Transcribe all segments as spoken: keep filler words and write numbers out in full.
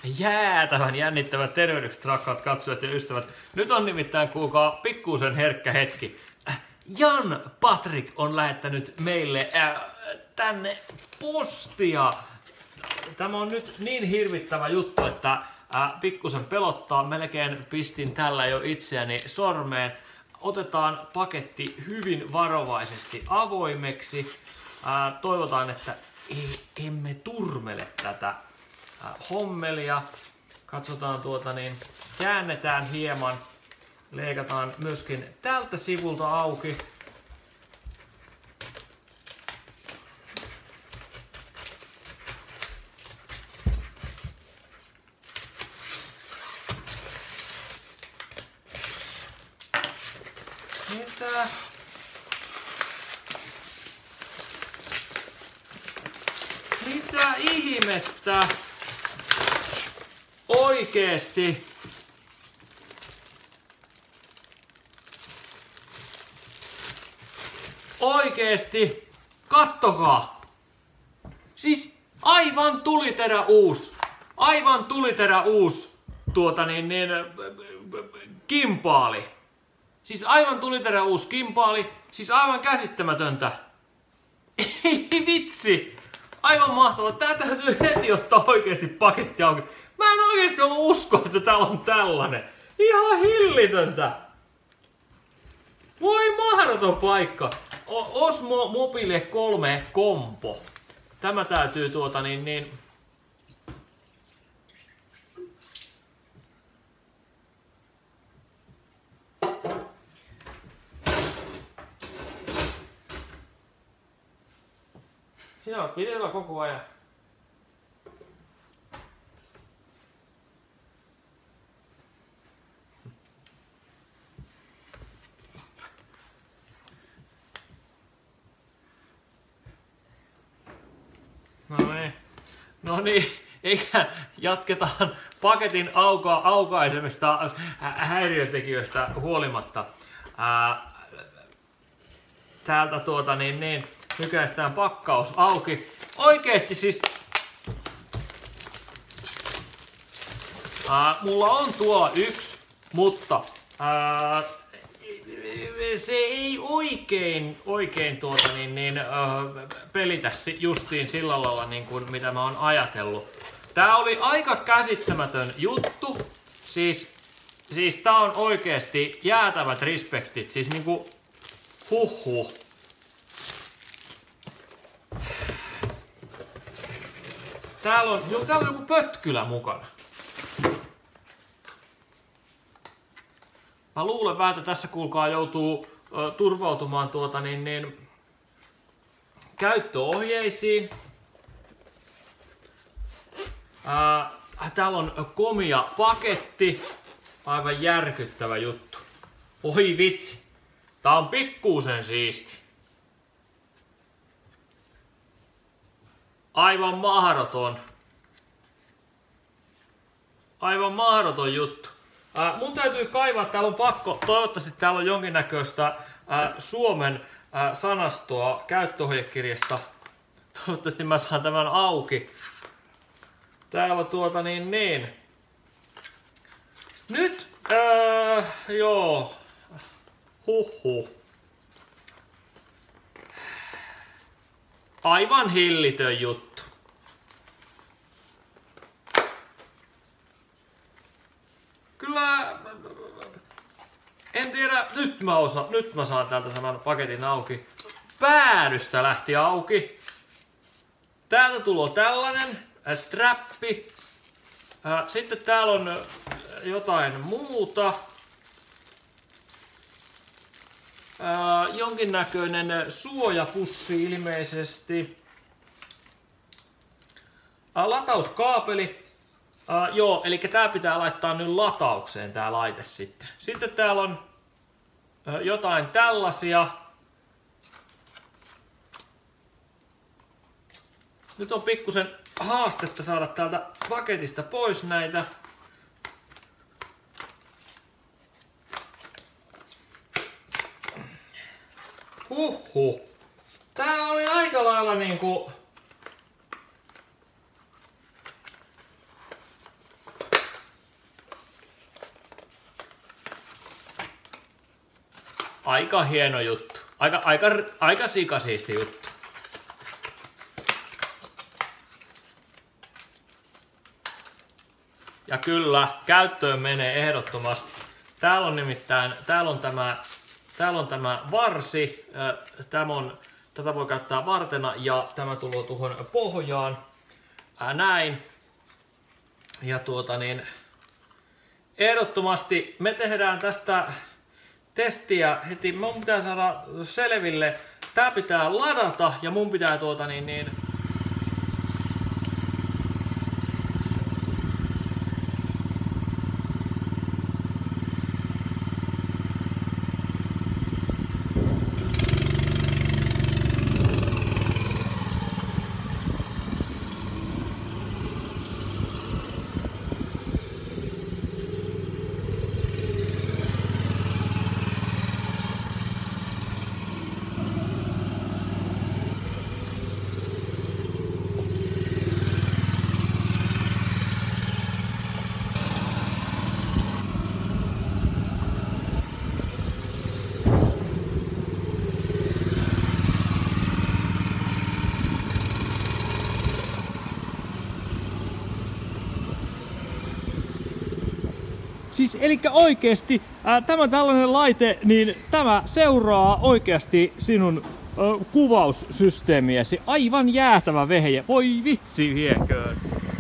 Jäätävän jännittävät tervehdykset, rakkaat katsojat ja ystävät. Nyt on nimittäin, kuulkaa, pikkuisen herkkä hetki. Jan Patrik on lähettänyt meille äh, tänne postia. Tämä on nyt niin hirvittävä juttu, että äh, pikkusen pelottaa. Melkein pistin tällä jo itseäni sormeen. Otetaan paketti hyvin varovaisesti avoimeksi. Äh, toivotaan, että ei, emme turmele tätä äh, hommelia. Katsotaan tuota niin, käännetään hieman. Leikataan myöskin tältä sivulta auki. Mitä? Mitä ihmettä? Oikeesti? Oikeesti? Kattokaa! Siis aivan tuliterä uus. Aivan tuliterä uus tuota niin, niin kimpaali. Siis aivan tuliterä uusi kimpaali. Siis aivan käsittämätöntä. Ei vitsi. Aivan mahtavaa. Tää täytyy heti ottaa oikeesti paketti auki. Mä en oikeesti ollut uskoa, että täällä on tällainen. Ihan hillitöntä. Voi mahdoton paikka. Osmo Mobile kolme Combo. Tämä täytyy tuota niin niin... Sinä olet videolla koko ajan. No niin. No niin. Eikä jatketaan paketin auka aukaisemista häiriötekijöistä huolimatta. Ää, täältä tuota niin niin. Nykäistään pakkaus auki. Oikeesti siis... Ää, mulla on tuo yksi, mutta... Ää, se ei oikein, oikein tuota niin, niin, ää, pelitä justiin sillä lailla niin kuin mitä mä oon ajatellut. Tää oli aika käsittämätön juttu. Siis, siis tää on oikeesti jäätävät respektit. Siis niinku... Huhhuh. Täällä on, jo, täällä on joku pötkylä mukana. Mä luulen vähän, että tässä kuulkaa joutuu ö, turvautumaan tuota niin, niin, käyttöohjeisiin. Ää, täällä on komia paketti. Aivan järkyttävä juttu. Oi vitsi. Tää on pikkuusen siisti. Aivan mahdoton. Aivan mahdoton juttu. Ää, mun täytyy kaivaa, täällä on pakko, toivottavasti täällä on jonkinnäköistä ää, Suomen ää, sanastoa käyttöohjekirjasta. Toivottavasti mä saan tämän auki. Täällä on tuota niin niin. Nyt, ää, joo. Huhhuh. Aivan hillitön juttu. Kyllä... En tiedä, nyt mä, osa, nyt mä saan täältä tämän paketin auki. Päädystä lähti auki. Täältä tulee tällainen strappi. Sitten täällä on jotain muuta. Ää, jonkinnäköinen suojapussi ilmeisesti. Ää, latauskaapeli. Ää, joo, eli tää pitää laittaa nyt lataukseen tää laite sitten. Sitten täällä on ää, jotain tällaisia. Nyt on pikkusen haastetta saada täältä paketista pois näitä. Huhhuh. Tää oli aika lailla niinku... aika hieno juttu. Aika, aika, aika sikasiisti juttu. Ja kyllä, käyttöön menee ehdottomasti. Täällä on nimittäin, täällä on tämä, täällä on tämä varsi. Tämä on, tätä voi käyttää vartena ja tämä tulee tuohon pohjaan. Ää, näin. Ja tuota niin, ehdottomasti me tehdään tästä testiä heti. Mun pitää saada selville. Tää pitää ladata ja mun pitää tuota niin, niin Siis elikkä oikeesti ää, tämä tällainen laite, niin tämä seuraa oikeasti sinun ä, kuvaussysteemiäsi. Aivan jäätävä vehje. Voi vitsi vieköön.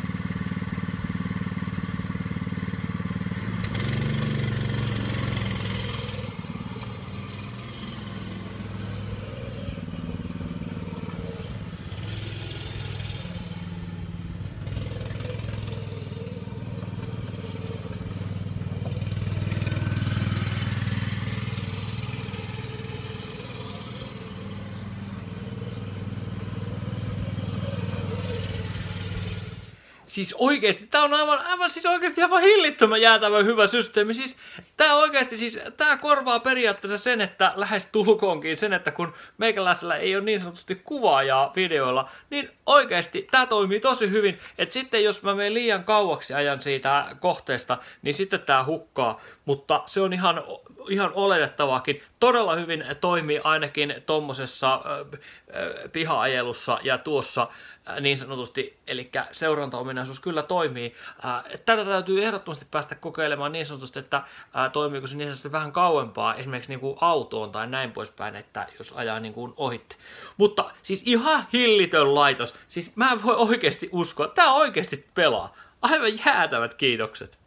Siis oikeesti, tää on aivan, aivan siis oikeesti aivan hillittömän jäätävän hyvä systeemi. Siis tää oikeesti, siis tää korvaa periaatteessa sen, että lähes tulkoonkin sen, että kun meikäläisellä ei ole niin sanotusti kuvaajaa videoilla, niin oikeesti tää toimii tosi hyvin. Et sitten jos mä menen liian kauaksi ajan siitä kohteesta, niin sitten tää hukkaa. Mutta se on ihan, ihan oletettavaakin. Todella hyvin toimii ainakin tommosessa äh, äh, piha-ajelussa ja tuossa niin sanotusti, eli seurantaominaisuus kyllä toimii. Tätä täytyy ehdottomasti päästä kokeilemaan niin sanotusti, että toimiiko se niin sanotusti vähän kauempaa, esimerkiksi niin kuin autoon tai näin poispäin, että jos ajaa niin kuin ohitte. Mutta siis ihan hillitön laitos. Siis mä en voi oikeasti uskoa, tää oikeasti pelaa. Aivan jäätävät kiitokset.